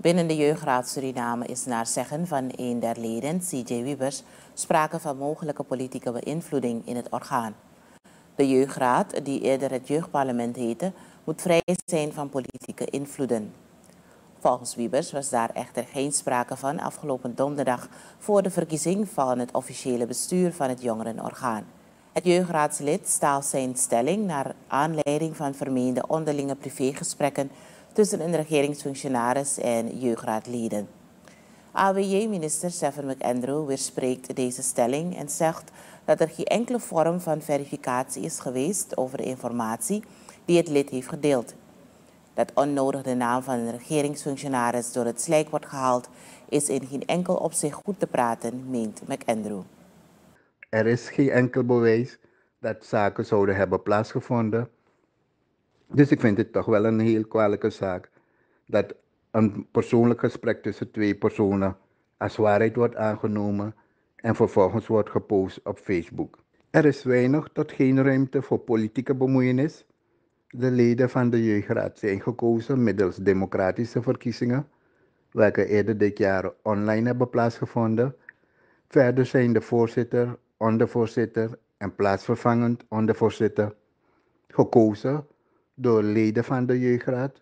Binnen de Jeugdraad Suriname is naar zeggen van een der leden, C.J. Wiebers, sprake van mogelijke politieke beïnvloeding in het orgaan. De Jeugdraad, die eerder het Jeugdparlement heette, moet vrij zijn van politieke invloeden. Volgens Wiebers was daar echter geen sprake van afgelopen donderdag voor de verkiezing van het officiële bestuur van het jongerenorgaan. Het jeugdraadslid staalt zijn stelling naar aanleiding van vermeende onderlinge privégesprekken tussen een regeringsfunctionaris en jeugdraadleden. AWJ-minister Stephen McAndrew weerspreekt deze stelling en zegt dat er geen enkele vorm van verificatie is geweest over de informatie die het lid heeft gedeeld. Dat onnodig de naam van een regeringsfunctionaris door het slijk wordt gehaald, is in geen enkel opzicht goed te praten, meent McAndrew. Er is geen enkel bewijs dat zaken zouden hebben plaatsgevonden. Dus ik vind het toch wel een heel kwalijke zaak dat een persoonlijk gesprek tussen twee personen als waarheid wordt aangenomen en vervolgens wordt gepost op Facebook. Er is weinig tot geen ruimte voor politieke bemoeienis. De leden van de Jeugdraad zijn gekozen middels democratische verkiezingen, welke eerder dit jaar online hebben plaatsgevonden. Verder zijn de voorzitter, ondervoorzitter en plaatsvervangend ondervoorzitter gekozen door leden van de Jeugdraad.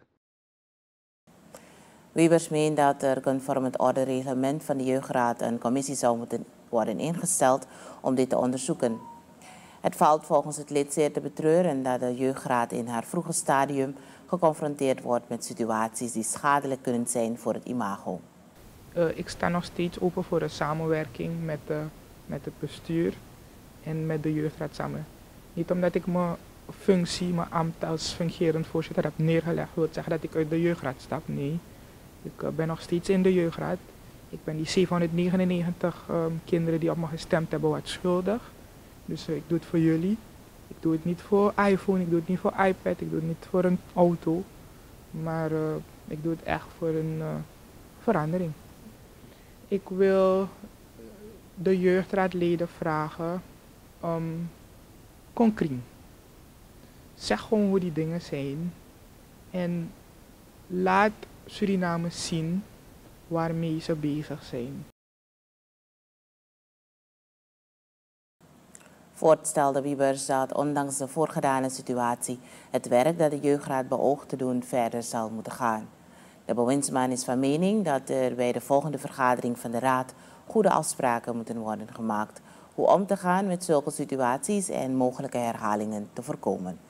Wiebers meent dat er conform het ordereglement van de Jeugdraad een commissie zou moeten worden ingesteld om dit te onderzoeken. Het valt volgens het lid zeer te betreuren dat de Jeugdraad in haar vroege stadium geconfronteerd wordt met situaties die schadelijk kunnen zijn voor het imago. Ik sta nog steeds open voor een samenwerking met het bestuur en met de Jeugdraad samen. Niet omdat ik mijn ambt als fungerend voorzitter heb neergelegd, wil zeggen dat ik uit de Jeugdraad stap. Nee, ik ben nog steeds in de Jeugdraad. Ik ben die 799 kinderen die op me gestemd hebben wat schuldig. Dus ik doe het voor jullie. Ik doe het niet voor iPhone, ik doe het niet voor iPad, ik doe het niet voor een auto. Maar ik doe het echt voor een verandering. Ik wil de jeugdraadleden vragen om concreet. Zeg gewoon hoe die dingen zijn. En laat Suriname zien waarmee ze bezig zijn. Voortstelde Wiebers dat ondanks de voorgedane situatie het werk dat de Jeugdraad beoogt te doen verder zal moeten gaan. De bewindsman is van mening dat er bij de volgende vergadering van de Raad goede afspraken moeten worden gemaakt hoe om te gaan met zulke situaties en mogelijke herhalingen te voorkomen.